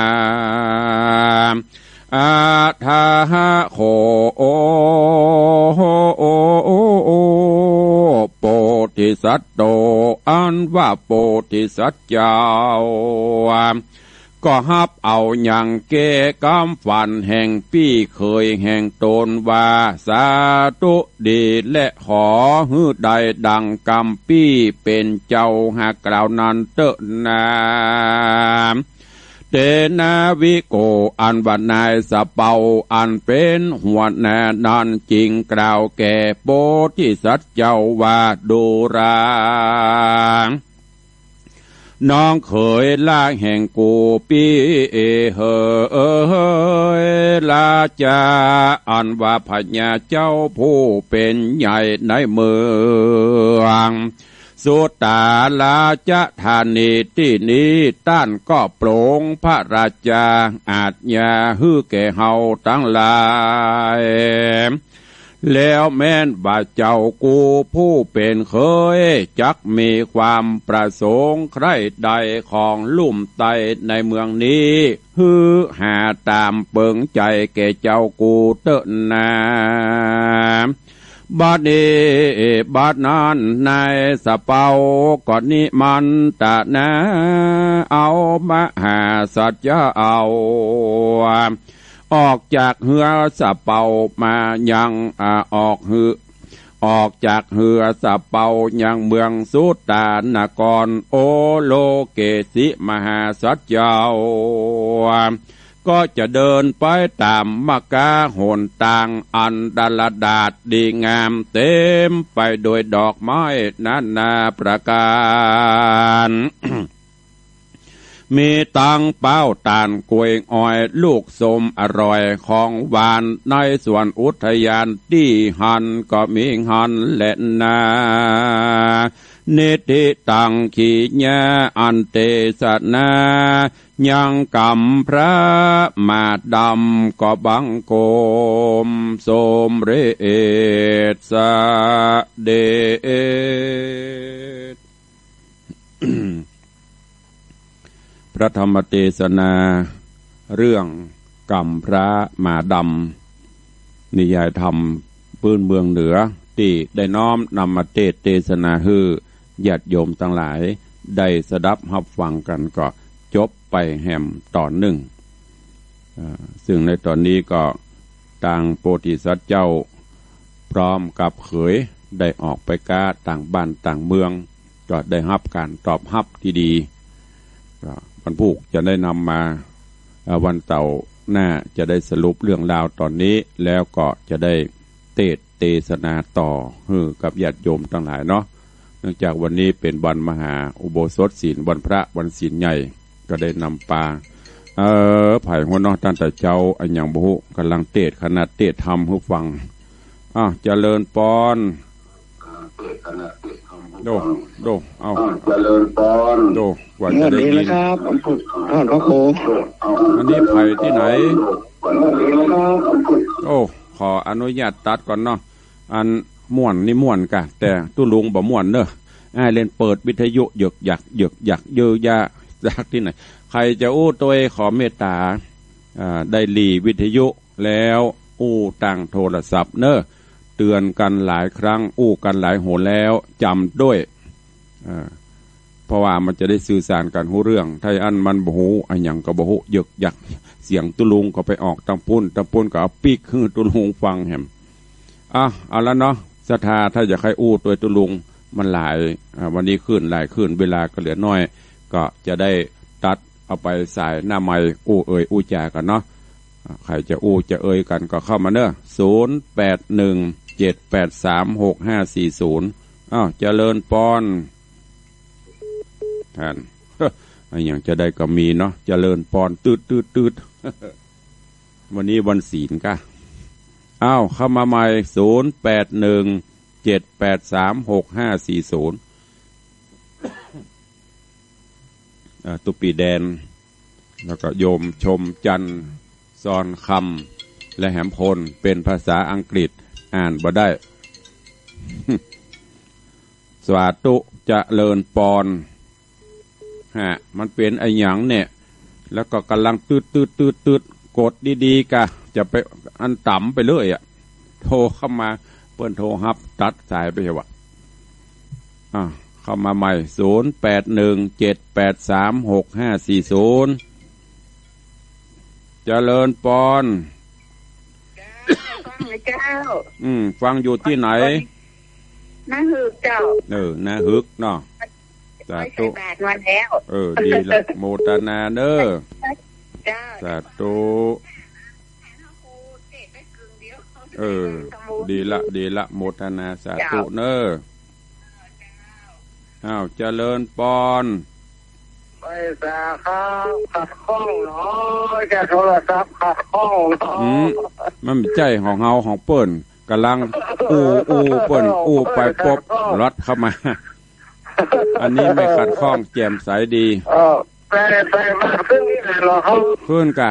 อาทาหะโคโอโอโอโปธิสัตโตอันว่าโปธิสัตเจ้าก็ฮับเอาอย่างเกกำฝันแห่งปี้เคยแห่งตนว่าสาธุดีและขอฮื้อใดดังกำปี้เป็นเจ้าหากกล่าวนั้นเตนาเตนาวิโกอันว่านายสะเปาอันเป็นหัวหน้านันจริงกล่าวแก่โปธิสัตว์เจ้าว่าดูราน้องเคยล่าแห่งกูปีเฮยลาจาอันว่าพญาเจ้าผู้เป็นใหญ่ในเมืองสุตตาลาชธานีที่นี้ต้านก็โปร่งพระราชาอาจยาฮื้อแก่เฮาทั้งหลายแล้วแม้นว่าเจ้ากูผู้เป็นเคยจักมีความประสงค์ใครใดของลุ่มไตในเมืองนี้ฮือหาตามเปิงใจแก่เจ้ากูเตนาบัดนี้บัดนั้นนายสะเปาก่อนนี้มันตะนาเอามหาสัจจะเอาออกจากเหือสะเปามายังออกจากเหือสะเปายังเมืองสุตตานครโอโลเกสิมหาสัจเจ้าก็จะเดินไปตามมกาโหนต่างอันดลดาษดีงามเต็มไปโดยดอกไม้นานาประการ มีตังเป้าตานกล้วยอ้อยลูกสมอร่อยของหวานในสวนอุทยานที่หันก็มีหันและนานิติตังขีญาอันเตสนายังกำพระมาดำก็บังโกมสมเรศสะเดช พระธรรมเทศนาเรื่องกำพระมาดำนิยายธรรมพื้นเมืองเหนือที่ได้น้อมนำมาเทศนาฮือญาติโยมทั้งหลายได้สดับรับฟังกันก็จบไปแห่มตอนหนึ่งซึ่งในตอนนี้ก็ต่างโพธิสัตว์เจ้าพร้อมกับเขยได้ออกไปกาต่างบ้านต่างเมืองก็ได้รับการตอบรับที่ดีวันพุธจะได้นำมาวันเสาร์หน้าจะได้สรุปเรื่องราวตอนนี้แล้วก็จะได้เทศนาต่อกับญาติโยมทั้งหลายเนาะเนื่องจากวันนี้เป็นวันมหาอุโบสถศีลวันพระวันศีลใหญ่ก็ได้นำปลาไผ่หัวน้องท่านแต่เจ้าอันยังบุหุกำลังขณะทำให้ฟังเจริญปอนโดเอาเจริญปอนโดกว่าจะได้ยินครับท่านพระครูอันนี้ไผ่ที่ไหนขออนุญาตตัดก่อนเนาะอันม่วนนี่ม่วนกะแต่ตู้ลุงบ่ม่วนเนอะเล่นเปิดวิทยุหยกหยักเยอะยะจากที่ไหนใครจะอู้ตัวขอเมตตาได้หลีวิทยุแล้วอู้ตั้งโทรศัพท์เนอะเตือนกันหลายครั้งอู้กันหลายโหนแล้วจำด้วยเพราะว่ามันจะได้สื่อสารกันหูเรื่องถ้าอันมันบ่หูอันยังก็บ่หูหยกหยักเสียงตุลุงก็ไปออกตำปุ้นก็เอาปีกขึ้นตุลุงฟังแหมเอาแล้วเนาะศรัทธาถ้าอยากให้อู้ตัวตุลุงมันหลายวันนี้ขึ้นหลายขึ้นเวลาก็เหลือน้อยก็จะได้ตัดเอาไปใส่หน้าไม้อู้จากันเนาะใครจะอู้จะกันก็เข้ามาเนอะ0817836540 อ้าวเจริญปอนท่านอย่างจะได้ก็มีเนาะเจริญปอนตืดวันนี้วันศีลกะอ้าวเข้ามาใหม่0817836540ตุปีแดนแล้วก็โยมชมจันซอนคำและแหมพลเป็นภาษาอังกฤษอ่านบ่ได้ สวาตุเจริญปอนฮะมันเป็นไอ้หยังเนี่ยแล้วก็กำลังตืดกดดีๆกะจะไปอันต่ำไปเลยอ่ะโทรเข้ามาเปิ้นโทรฮับตัดสายไปเหรอวะเข้ามาใหม่0817836540เจริญปอนเจ้าฟังอยู่ที่ไหนนาฮึกเจ้านาฮึกเนาะสาธุบาทมาแล้วดีละโมทนาเด้อสาธุดีละโมทนาสาธุเด้ออ้าวเจริญปอนไม่สาครับขัดข้องเนาะจะโทรศัพท์ขัดข้องเนาะมันใจของเฮาของเปิ้นกำลังอู้เปิ้นไปปบรถเข้ามาอันนี้ไม่ขัดข้องแจ่มใสดีไปมาขึ้นนี่แหละเหรอครับขึ้นกะ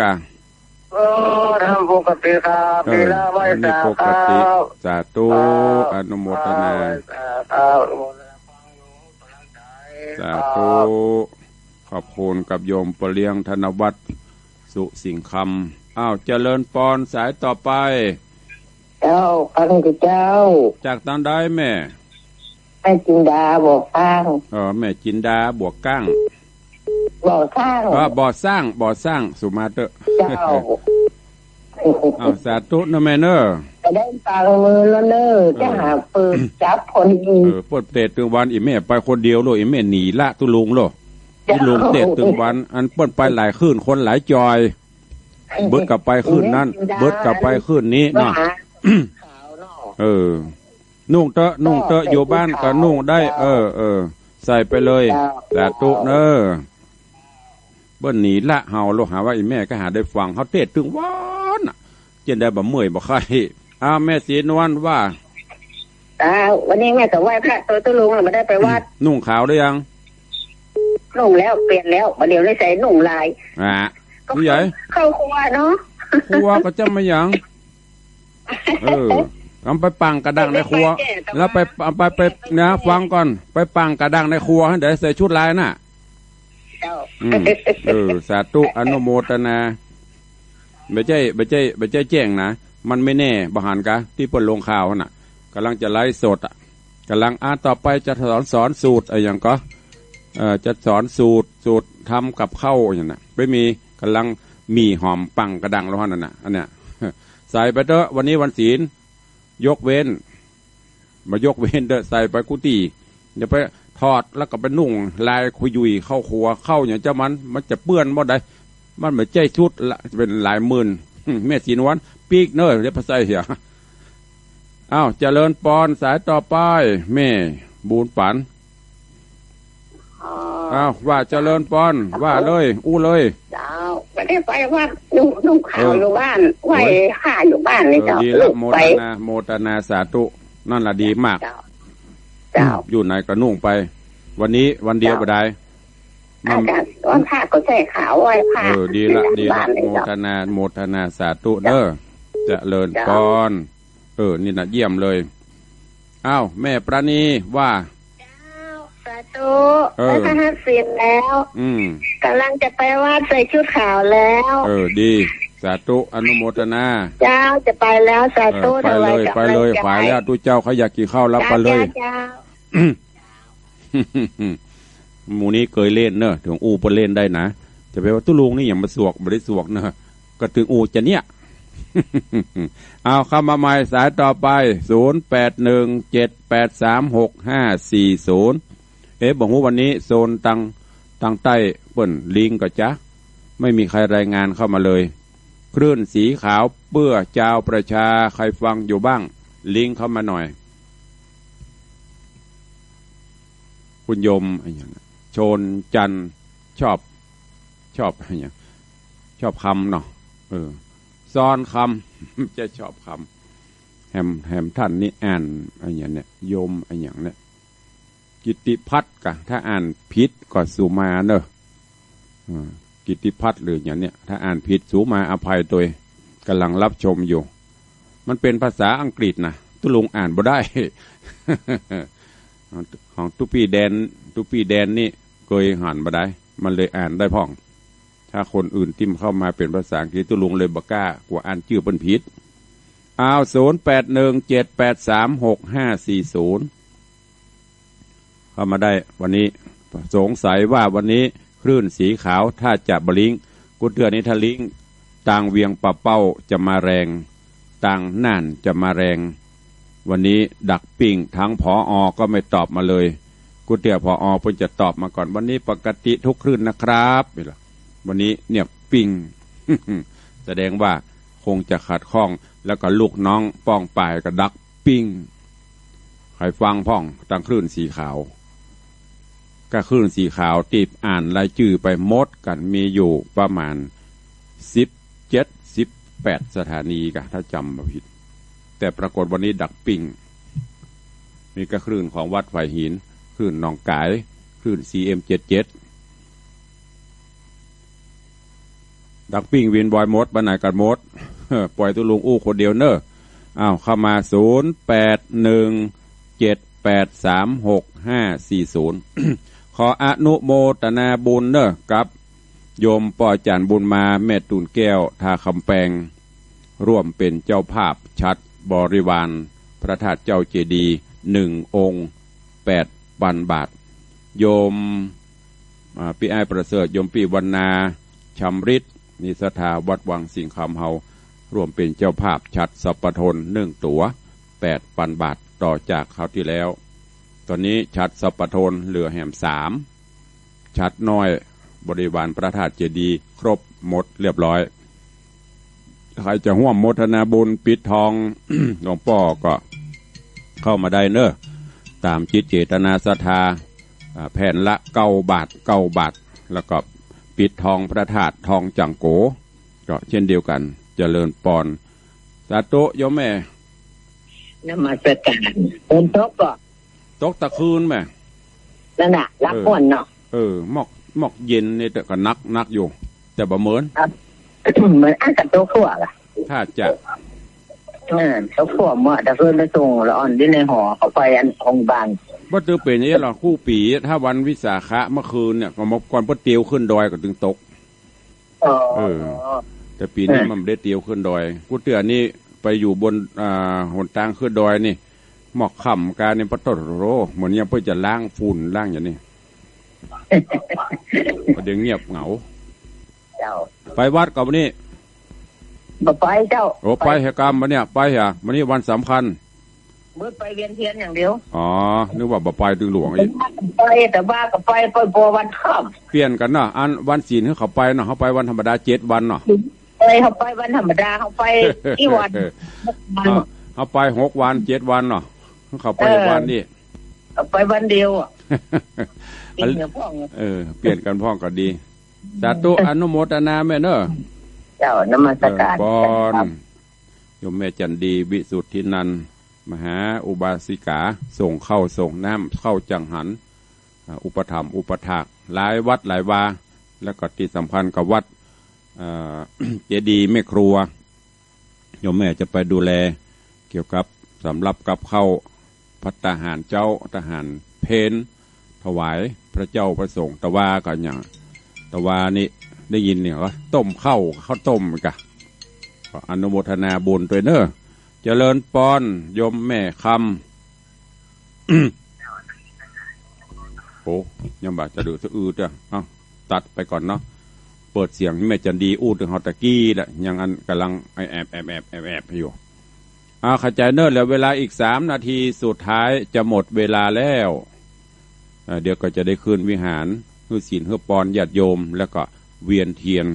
ทำปกติครับปีละไม่สาครับสาธุอนุโมทนาสาธุขอบคุณกับโยมปเลี้ยงธนวัฒน์สุสิงคำอ้าวเจริญปอนสายต่อไปเจ้าฟังกับเจ้าจากตอนได้แม่จินดาบอกสร้างแม่จินดาบวกก้างบ่อสร้างบ่อสร้างสุมาเตอร์เจ้าสาธุนะแม่เนอจะได้ฟังมือแล้วเนอจะหาปืนจับคนดีปวดเตะตึงวันอีแม่ไปคนเดียวโลอีแม่หนีละตุลุงโลตุลุงเตะตึงวันอันเปิ้นไปหลายคืนคนหลายจอยเบิดกลับไปคืนนั้นเบิดกลับไปคืนนี้เนาะนุ่งเตอะอยู่บ้านก็นุ่งได้ใส่ไปเลยสาธุเนอเบิ้นหนีละเฮาโลหาว่าอีแม่ก็หาได้ฟังเขาเทศถึงวันเจนได้บ่เมื่อยบ่ใครแม่ศรีนวลว่าวันนี้แม่จะไหว้พระตัวลุงไม่ได้ไปวัดนุ่งขาวได้ยังนุ่งแล้วเปลี่ยนแล้วเดี๋ยวได้ใส่นุ่งลายผู้ใหญ่เข้าครัวเนาะครัวก็จะไม่ยังเอาไปปังกระดังในครัวแล้วไปนะฟังก่อนไปปังกระดังในครัวให้เดี๋ยวใส่ชุดลายน่ะสาธุอนุโมทนาไม่ใช่แจ้งนะมันไม่แน่บหันกะที่เปิดลงข่าวน่ะกำลังจะไลฟ์สดกำลังต่อไปจะสอนสูตรอะไรอย่างก็จะสอนสูตรทำกับข้าวอย่างน่ะไม่มีกำลังมีหอมปังกระดังแล้วนั่นน่ะอันเนี้ยใส่ไปเถอะวันนี้วันศีลยกเว้นเด้อใส่ไปกุฏิอย่าไปทอดแล้วก็ไปนุ่งลายคุยยุยเข้าครัวเข้าอย่างเจ้ามันจะเปื้อนบ่ได้มันเหมือนใจชุดละเป็นหลายหมื่นแม่ศรีนวลปีกเนอเรียกภาษาเหียอ้าวเจริญปอนสายต่อไปแม่บูนปันอ้าวว่าเจริญปอนว่าเลยอู้เลยไม่ได้ไปว่านุ่งขาวอยู่บ้านไหวข้าอยู่บ้านเลยเจ้าดีละโมทนาสาธุนั่นละดีมากอยู่ไหนก็นุ่งไปวันนี้วันเดียวก็ได้วันพระก็ใส่ขาวไหวพระดีละโมทนาสาธุเด้อเจริญปอนนี่นะเยี่ยมเลยอ้าวแม่ปราณีว่าสาธุแล้วถ้าเสร็จแล้วกำลังจะไปวัดใส่ชุดขาวแล้วดีสาธุอนุโมทนาเจ้าจะไปแล้วสาธุไปเลยฝ่ายแล้วทุกเจ้าเขาอยากกินข้าวรับไปเลยหมูนี้เคยเล่นเนอะถึงอูปเล่นได้นะจะไปว่าตุลุงนี่อย่างมาสวกบริสวกเนอะก็ถึงอูจะเนี่ยเอาเข้ามาใหม่สายต่อไป0817836540บอกว่าวันนี้โซนตังใต้เปิ่นลิงก็จ๊ะไม่มีใครรายงานเข้ามาเลยคลื่นสีขาวเปื้อเจ้าประชาใครฟังอยู่บ้างลิงเข้ามาหน่อยคุณโยมอะไรอย่างโชนจันชอบอะไรอย่างชอบคำเนาะซ้อนคำ จะชอบคำแฮมท่านนี่อ่านอะไรอย่างเนี้ยโยมอะไรอย่างเนี้ยกิตติพัฒน์กะถ้าอ่านผิดก็สุมาเนอะกิตติพัฒน์หรืออย่างเนี้ยถ้าอ่านผิดสุมาอภัยตัวกำลังรับชมอยู่มันเป็นภาษาอังกฤษนะตุลุงอ่านบ่ได้ ของตุปีแดนนี่เคยหันบ่ได้มันเลยอ่านได้พ่องถ้าคนอื่นติมเข้ามาเป็นภาษาอังกฤษตุลุงเลยบ่กล้ากว่าอ่านชื่อเป็นผิด0817836540เข้ามาได้วันนี้สงสัยว่าวันนี้คลื่นสีขาวถ้าจะบลิงกุเตือนนี้ถ้าลิงต่างเวียงปะเป้าจะมาแรงต่างน่านจะมาแรงวันนี้ดักปิ่งทั้งผอ.ก็ไม่ตอบมาเลยกุเตือผอ.เพิ่งจะตอบมาก่อนวันนี้ปกติทุกคลื่นนะครับวันนี้เนี่ยปิ่ง แสดงว่าคงจะขัดข้องแล้วก็ลูกน้องป้องป่ายก็ดักปิ่งใครฟังพ่องตั้งคลื่นสีขาวก็คลื่นสีขาวตีบอ่านรายชื่อไปมดกันมีอยู่ประมาณ17-18สถานีกะถ้าจำไม่ผิดแต่ปรากฏวันนี้ดักปิ่งมีก็คลื่นของวัดไผ่หินคลื่นหนองกายคลื่น CM77 ดักปิ่งวินบอยมดบ้านไหนกันมด ปล่อยตุลุงอู้คนเดียวเนอะเข้ามา0817836540 ขออนุโมทนาบุญเนอะกับโยมป่อจันบุญมาแม่ตูนแก้วทาคำแปงร่วมเป็นเจ้าภาพชัดบริวารพระธาตุเจ้าเจดีย์1 องค์8,000 บาทโยมพี่อ้ายประเสริฐโยมพี่วรรณาชำริดนิสถาวัดวังสิงห์คำเฮาร่วมเป็นเจ้าภาพชัดสัปทน1 ตั๋ว 8,000 บาทต่อจากคราวที่แล้วตอนนี้ชัดสัปทนเหลือแหม3ชัดน้อยบริวารพระธาตุเจดีย์ครบหมดเรียบร้อยใครจะร่วมโมทนาบุญปิดทอง หลวงพ่อก็เข้ามาได้เนอะตามจิตเจตนาศรัทธาแผ่นละ9 บาทแล้วก็ปิดทองพระธาตุทองจังโกก็เช่นเดียวกันเจริญปอนสาธุโยมแม่นมัสการฝนตกก็ตกตะคืนแม่นั่นน่ะรับฝนเนาะหมอกเย็นนี่แต่ก็นักอยู่แต่บ่เหมือนเหมือนอันกับโต๊ะขั้วล่ะถ้าจะโต๊ะขั้วเมื่อตะคืนไปส่งละอ่อนที่ในหอเขาไปอันองบางบ่ตือเป็นอย่างนี้หรอคู่ปีถ้าวันวิสาขะเมื่อคืนเนี่ยก็มาก่อนบ่เตียวขึ้นดอยก็ถึงตกแต่ปีนี้มันไม่ได้เตียวขึ้นดอยกูเตือนนี่ไปอยู่บนหนทางขึ้นดอยนี่หมอกค่ำการนี่ปะโตโรเหมือนยังเพื่อจะล้างฝุ่นล้างอย่างนี้เดี๋ยวเงียบเหงาไปวัดกับวันนี้ไปเจ้าโอ้ไปเหตุการณ์วันเนี้ยไปเหรอวันนี้วันสำคัญมืดไปเวียนเทียนอย่างเดียวอ๋อนึกว่าไปถึงหลวงอีกไปแต่บ้าก็ไปพอวันค่ำเปลี่ยนกันเนาะอันวันศีลเขาไปเนาะเขาไปวันธรรมดา7 วันเนาะเขาไปวันธรรมดาเขาไปกี่วันเขาไป6 วัน7 วันเนาะเขาไปวันนี้ไปวันเดียวเปลี่ยนกันพ่องก็ดีสาธุอนุโมทนาแม่เนอะเจ้านมัสการปอนโยมแม่จันดีวิสุทธินันท์มหาอุบาสิกาส่งเข้าส่งน้ำเข้าจังหันอุปถัมภ์อุปถากหลายวัดหลายวาแล้วก็ที่สำคัญกับวัดเจดีย์แม่ครัวโยมแม่จะไปดูแลเกี่ยวกับสำรับกับเข้าพัฒหารเจ้าทหารเพนถวายพระเจ้าพระสงฆ์ตะวากันอย่างตะวานี่ได้ยินเนี่ยว่าต้มข้าวต้มกะอนุโมทนาบุญด้วยเนอะเจริญปอนโยมแม่คำ โอ้ยังบาดจะดื้อจะจ้ะตัดไปก่อนเนาะเปิดเสียงแม่จันดีอู้ถึงฮอตะกี้แหละยังอันกำลังแอบอยู่ขจายเนอร์แล้วเวลาอีก3 นาทีสุดท้ายจะหมดเวลาแล้วเดี๋ยวก็จะได้คืนวิหารเพื่อศีลเพื่อปอนญาติโยมแล้วก็เวียนเทียน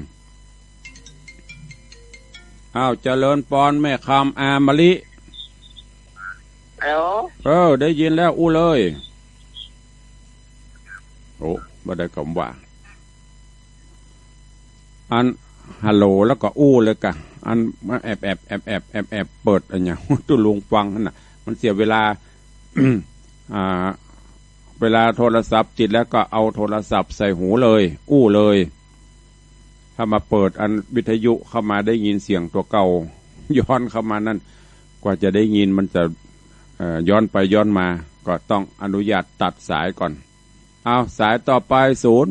เจริญปอนแม่คำอามลิได้ยินแล้วอู้เลยโอ้บ่ได้คำว่าอันฮัลโหลแล้วก็อู้เลยกะอันมาแอบเปิดอันเนี้ยตุลุงฟังน่ะมันเสียเวลา เวลาโทรศัพท์ติดแล้วก็เอาโทรศัพท์ใส่หูเลยอู้เลยถ้ามาเปิดอันวิทยุเข้ามาได้ยินเสียงตัวเก่าย้อนเข้ามานั่นกว่าจะได้ยินมันจะย้อนไปย้อนมาก็ต้องอนุญาตตัดสายก่อนเอาสายต่อไป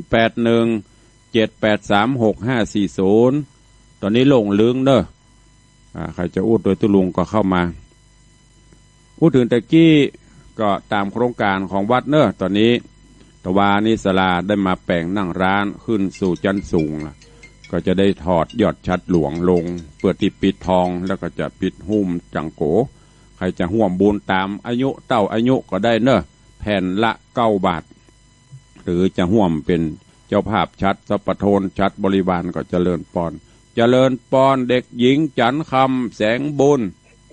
0817836540ตอนนี้ลงลึงเด้อใครจะอู้โดยตุลุงก็เข้ามาอู้ถึงตะกี้ก็ตามโครงการของวัดเนอะตอนนี้ตะวานิสลาได้มาแปลงนั่งร้านขึ้นสู่ชั้นสูงก็จะได้ถอดยอดชัดหลวงลงเปิดที่ปิดทองแล้วก็จะปิดหุ้มจังโกใครจะห่วมบุญตามอายุเต้าอายุก็ได้เนอะแผ่นละ9 บาทหรือจะห่วมเป็นเจ้าภาพชัดสัปโทนชัดบริวารก็เจริญปอนเด็กหญิงจันคำแสงบุญ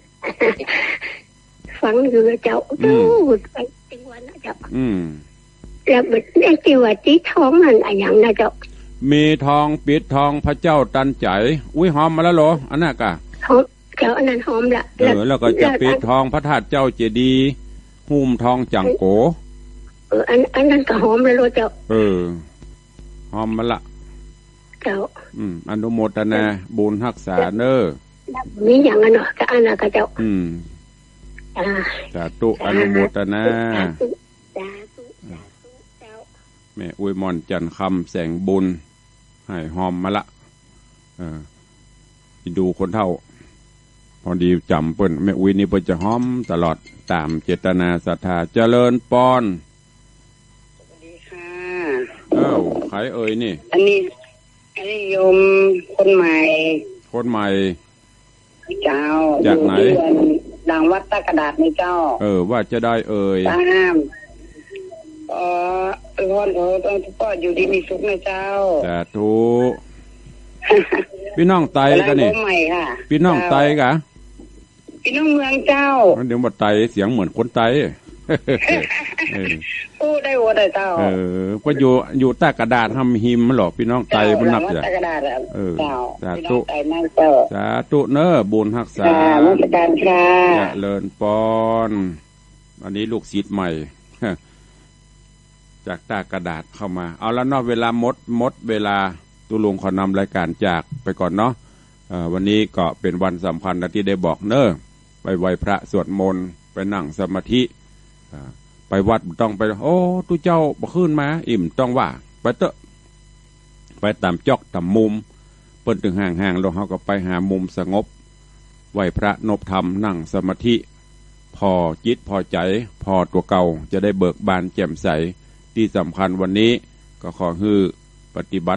ฟังอยู่เจ้าดูไปติวันนะเจ้าแล้วไอ้ที่ว่าที่ท้องนั่นอะไรอย่างนะเจ้ามีทองปิดทองพระเจ้าตันใจอุ้ยหอมมาแล้วเหรออันนั้นกะหอมเจ้าอันนั้นหอมละแล้วก็จะปิดทองพระธาตุเจ้าเจดีย์หุ้มทองจังโกอันนั้นก็หอมแล้วเจ้าหอมมาละเจ้าอนุโมทนาบุญรักษาเนอมีอย่างนั้นเนาะก็อันนั้นก็เจ้าสาธุอนุโมทนาแม่อวยมอนจันคำแสงบุญให้หอมมาละดูคนเท่าพอดีจำเปิ้นแม่อวยนี่เปิ้นจะหอมตลอดตามเจตนาศรัทธาเจริญปอนสวัสดีค่ะใครเอ่ยนี่อันนี้โยมคนใหม่เจ้าจากไหนดังวัดตากระดาษในเจ้าว่าจะได้เอ่ยตามพ่อต้องพ่ออยู่ดีมีสุขนะเจ้าสาธุพี่น้องไตกันนี่พี่น้องไตกะพี่น้องเมืองเจ้าเดี๋ยวมาไตเสียงเหมือนคนไตพูดได้วัวได้เจ้าก็อยู่ใต้กระดาษทำหิมมันหรอกพี่น้องไตมันนับจ้ะสาธุสาธุเนอบุญรักษาราชการค่ะเลินปอนอันนี้ลูกศิษย์ใหม่จากใต้กระดาษเข้ามาเอาแล้วนอกเวลาหมดเวลาตุลุงขอนำรายการจากไปก่อนเนาะวันนี้ก็เป็นวันสำคัญที่ได้บอกเนอไปไหว้พระสวดมนต์ไปนั่งสมาธิไปวัดต้องไปโอ้ตุเจ้าบ่ขึ้นมาอิ่มต้องว่าไปเตอะไปตามจอกตามมุมเปิ้นถึงห่างๆแล้วเขาก็ไปหามุมสงบไหว้พระนบธรรมนั่งสมาธิพอจิตพอใจพอตัวเก่าจะได้เบิกบานแจ่มใสที่สำคัญวันนี้ก็ขอให้ปฏิบั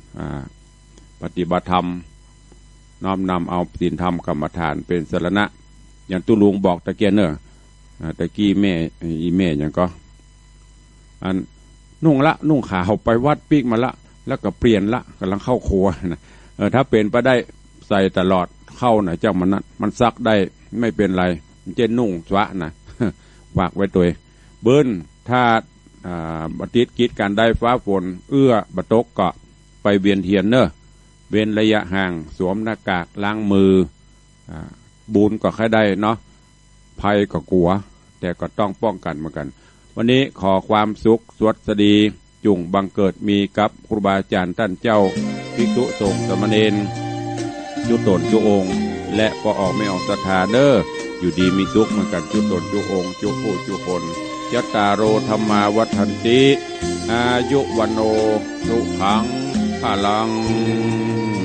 ติธรรมน้อมนำเอาศีลธรรมกรรมฐานเป็นสรณะอย่างตุลุงบอกตะเกียนเนอะตะกี้แม่อย่างก็อันนุ่งขาวไปวัดปีกมาละแล้วก็เปลี่ยนละกำลังเข้าครัวนะถ้าเป็นไปได้ใส่ตลอดเข้าหน่อยเจ้ามันซักได้ไม่เป็นไรมันจะนุ่งสวะนะฝากไว้ตัวเบิ้ลถ้าบัติดกิจการได้ฟ้าฝนบัตกก็ไปเวียนเทียนเนอะเว้นระยะห่างสวมหน้ากากล้างมือบุญก็แค่ได้เนาะภัยก็กลัวแต่ก็ต้องป้องกันเหมือนกันวันนี้ขอความสุขสวัสดีจุงบังเกิดมีกับครูบาอาจารย์ท่านเจ้าภิกษุสงฆ์สามเณรจุตนจุองค์และก็ออกไม่ออกศรัทธาเด้ออยู่ดีมีสุขเหมือนกันจุตนจุองค์จุผู้จุคนยัตตาโรธรรมาวัฏันติอายุวันโนสุขังพลัง